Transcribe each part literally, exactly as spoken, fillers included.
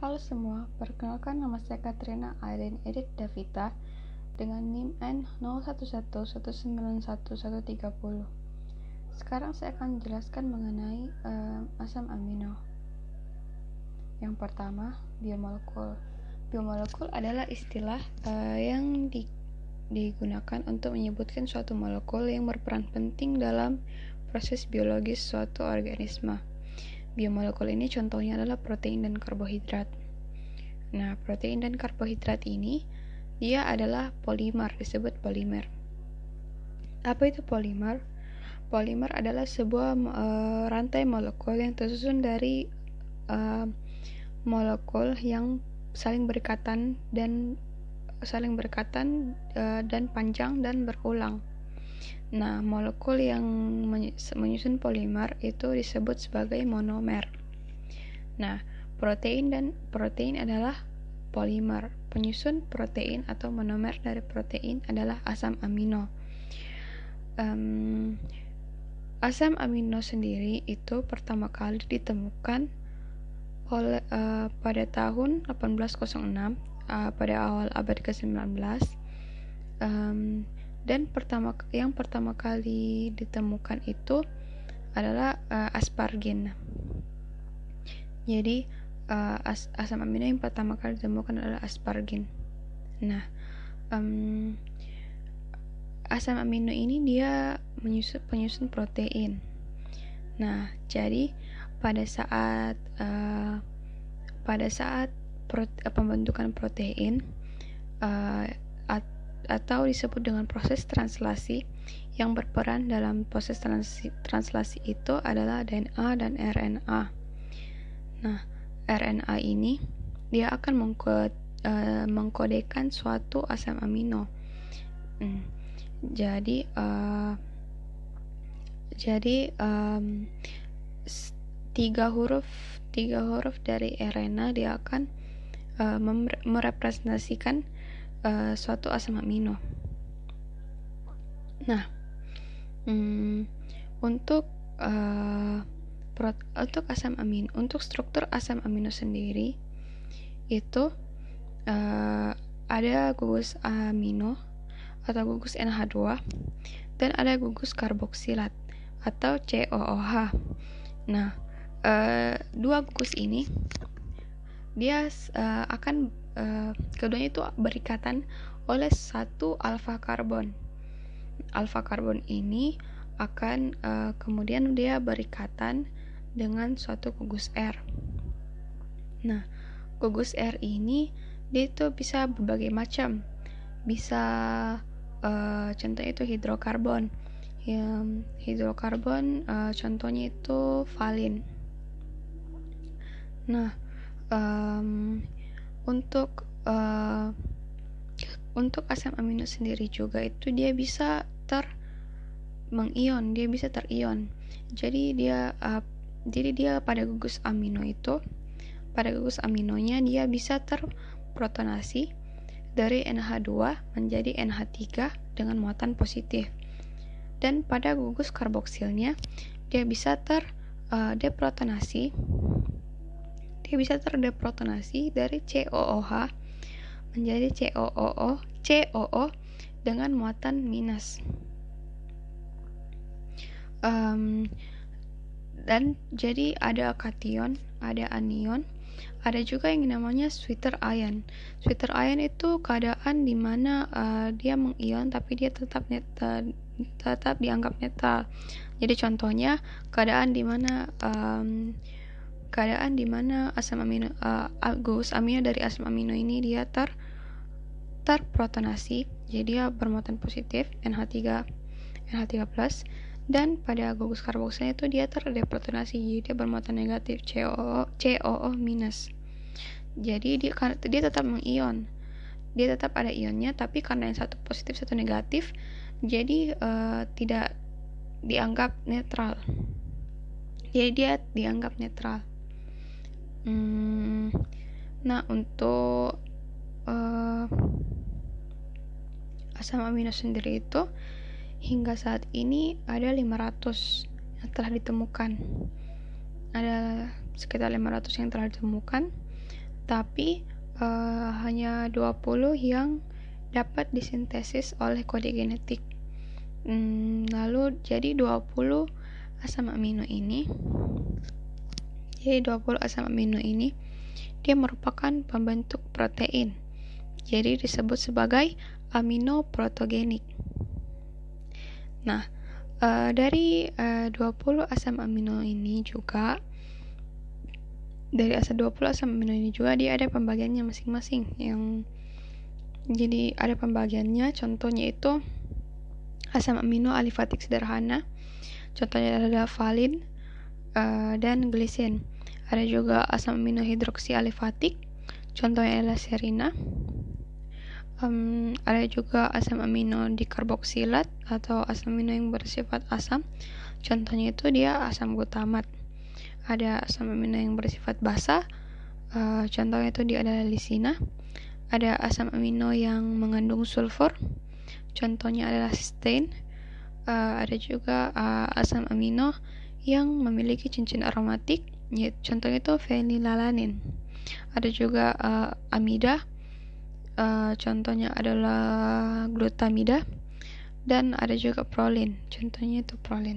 Halo semua, perkenalkan nama saya Katrina Aileen Edith Davita dengan NIM N nol satu satu satu sembilan satu satu tiga nol. Sekarang saya akan menjelaskan mengenai uh, asam amino. Yang pertama, biomolekul. Biomolekul adalah istilah uh, yang di, digunakan untuk menyebutkan suatu molekul yang berperan penting dalam proses biologis suatu organisme. Biomolekul ini contohnya adalah protein dan karbohidrat. Nah, protein dan karbohidrat ini dia adalah polimer, disebut polimer. Apa itu polimer? Polimer adalah sebuah uh, rantai molekul yang tersusun dari uh, molekul yang saling berikatan dan saling berikatan uh, dan panjang dan berulang. Nah, molekul yang menyusun polimer itu disebut sebagai monomer. Nah, protein dan protein adalah polimer. Penyusun protein atau monomer dari protein adalah asam amino. Um, asam amino sendiri itu pertama kali ditemukan oleh uh, pada tahun delapan belas nol enam uh, pada awal abad ke sembilan belas. Um, dan pertama yang pertama kali ditemukan itu adalah uh, aspargin. Jadi uh, as, asam amino yang pertama kali ditemukan adalah aspargin. Nah, um, asam amino ini dia menyusun penyusun protein. Nah, jadi pada saat uh, pada saat pro, uh, pembentukan protein uh, atau disebut dengan proses translasi, yang berperan dalam proses translasi, translasi itu adalah D N A dan R N A. Nah, R N A ini dia akan mengkode, uh, mengkodekan suatu asam amino. Hmm. Jadi, uh, jadi um, tiga huruf tiga huruf dari R N A dia akan uh, merepresentasikan Uh, suatu asam amino. Nah, hmm, untuk uh, prot, untuk asam amino, untuk struktur asam amino sendiri itu uh, ada gugus amino atau gugus N H dua dan ada gugus karboksilat atau C O O H. Nah, uh, dua gugus ini dia uh, akan Uh, keduanya itu berikatan oleh satu alfa karbon. Alfa karbon ini akan uh, kemudian dia berikatan dengan suatu gugus R. Nah, gugus R ini dia itu bisa berbagai macam. Bisa uh, contohnya itu hidrokarbon. Yang hidrokarbon uh, contohnya itu valin. Nah, um, Untuk uh, untuk asam amino sendiri juga itu dia bisa ter mengion, dia bisa terion. Jadi dia uh, jadi dia pada gugus amino itu, pada gugus aminonya dia bisa terprotonasi dari N H dua menjadi N H tiga dengan muatan positif. Dan pada gugus karboksilnya dia bisa ter uh, deprotonasi dia bisa terdeprotonasi dari C O O H menjadi C O O O, C O O dengan muatan minus. Um, dan jadi ada kation, ada anion, ada juga yang namanya sweeter ion. Sweeter ion itu keadaan di mana uh, dia mengion tapi dia tetap netral, tetap dianggap netral. Jadi contohnya keadaan di mana um, keadaan di mana asam amino uh, gugus amino dari asam amino ini dia ter terprotonasi, jadi dia bermuatan positif N H tiga N H tiga plus, dan pada gugus karboksilnya itu dia terdeprotonasi, jadi dia bermuatan negatif C O O C O O minus. Jadi dia dia tetap mengion, dia tetap ada ionnya, tapi karena yang satu positif satu negatif, jadi uh, tidak dianggap netral. Jadi dia dianggap netral. Hmm, nah, untuk uh, asam amino sendiri itu hingga saat ini ada lima ratus yang telah ditemukan. Ada sekitar lima ratus yang telah ditemukan tapi uh, hanya dua puluh yang dapat disintesis oleh kode genetik. Hmm, lalu jadi dua puluh asam amino ini jadi dua puluh asam amino ini dia merupakan pembentuk protein. Jadi disebut sebagai amino protogenik. Nah, uh, dari uh, dua puluh asam amino ini juga dari asam dua puluh asam amino ini juga dia ada pembagiannya masing-masing. Yang jadi ada pembagiannya, contohnya itu asam amino alifatik sederhana, contohnya adalah valin uh, dan glisin. Ada juga asam amino hidroksi alifatik, contohnya adalah serina. Um, ada juga asam amino dikarboksilat atau asam amino yang bersifat asam, contohnya itu dia asam glutamat. Ada asam amino yang bersifat basa, uh, contohnya itu dia adalah lisina. Ada asam amino yang mengandung sulfur, contohnya adalah cysteine. Uh, ada juga uh, asam amino yang memiliki cincin aromatik, ya, contohnya itu fenilalanin. Ada juga uh, amida, uh, contohnya adalah glutamida. Dan ada juga prolin, contohnya itu prolin.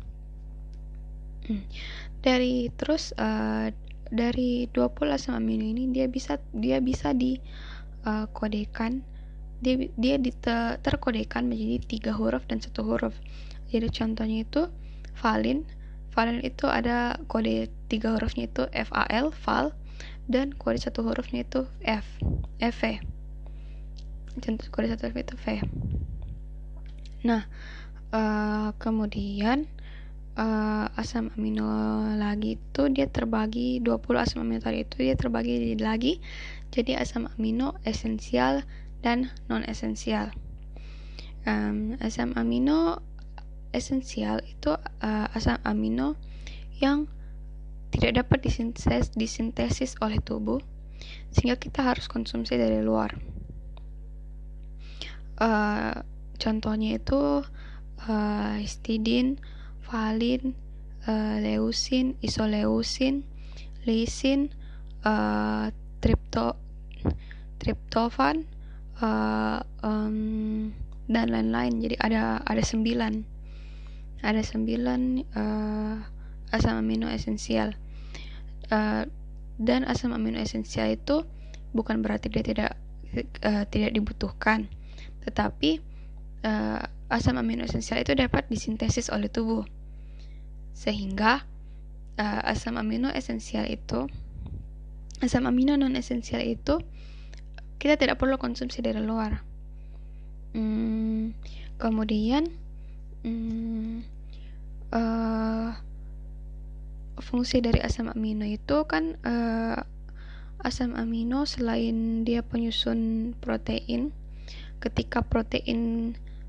Hmm. Dari terus uh, dari dua puluh asam amino ini dia bisa dia bisa dikodekan, uh, dia dia dite, terkodekan menjadi tiga huruf dan satu huruf. Jadi contohnya itu valin. Valin itu ada kode tiga hurufnya itu fal, val, dan kode satu hurufnya itu f, f. Contoh kode satu huruf itu v. Nah, uh, kemudian uh, asam amino lagi itu dia terbagi, dua puluh asam amino tadi itu dia terbagi lagi jadi asam amino esensial dan non esensial. Um, asam amino esensial itu uh, asam amino yang tidak dapat disintesis, disintesis oleh tubuh sehingga kita harus konsumsi dari luar. Uh, contohnya itu uh, histidin, valin, uh, leusin, isoleusin, lisin, uh, tripto, triptofan, uh, um, dan lain-lain. Jadi ada ada sembilan, ada sembilan uh, asam amino esensial. Uh, dan asam amino esensial itu bukan berarti dia tidak uh, tidak dibutuhkan, tetapi uh, asam amino esensial itu dapat disintesis oleh tubuh, sehingga uh, asam amino esensial itu, asam amino non esensial itu kita tidak perlu konsumsi dari luar. Hmm, kemudian hmm, uh, fungsi dari asam amino itu kan uh, asam amino selain dia penyusun protein, ketika protein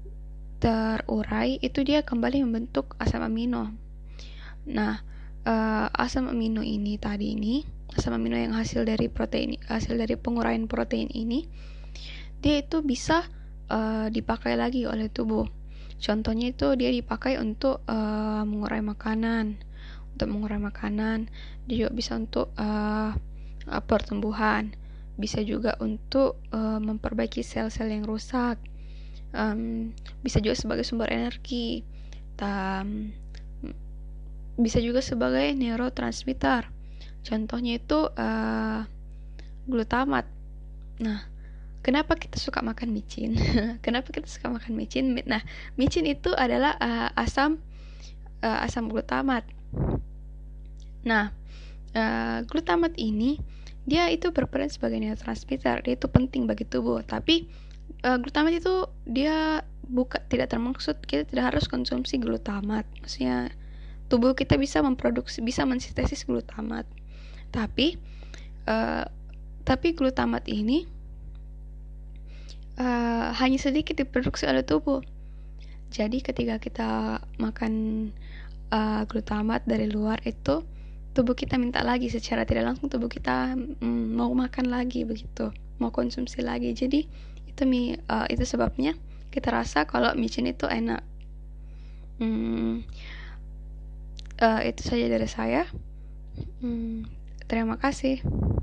terurai itu dia kembali membentuk asam amino. Nah, uh, asam amino ini tadi ini, asam amino yang hasil dari protein, hasil dari penguraian protein ini, dia itu bisa uh, dipakai lagi oleh tubuh. Contohnya itu dia dipakai untuk uh, mengurai makanan, untuk mengurai makanan. Dia juga bisa untuk uh, pertumbuhan, bisa juga untuk uh, memperbaiki sel-sel yang rusak. Um, bisa juga sebagai sumber energi, um, bisa juga sebagai neurotransmitter, contohnya itu uh, glutamat. Nah, kenapa kita suka makan micin? Kenapa kita suka makan micin? Nah, micin itu adalah uh, asam uh, asam glutamat. Nah, uh, glutamat ini dia itu berperan sebagai neurotransmitter, dia itu penting bagi tubuh, tapi Uh, glutamat itu dia bukan tidak termaksud kita tidak harus konsumsi glutamat. Maksudnya tubuh kita bisa memproduksi, bisa mensintesis glutamat. Tapi uh, tapi glutamat ini uh, hanya sedikit diproduksi oleh tubuh. Jadi ketika kita makan uh, glutamat dari luar itu tubuh kita minta lagi, secara tidak langsung tubuh kita mm, mau makan lagi begitu, mau konsumsi lagi. Jadi itu uh, itu sebabnya kita rasa kalau micin itu enak. Hmm, uh, itu saja dari saya. Hmm, terima kasih.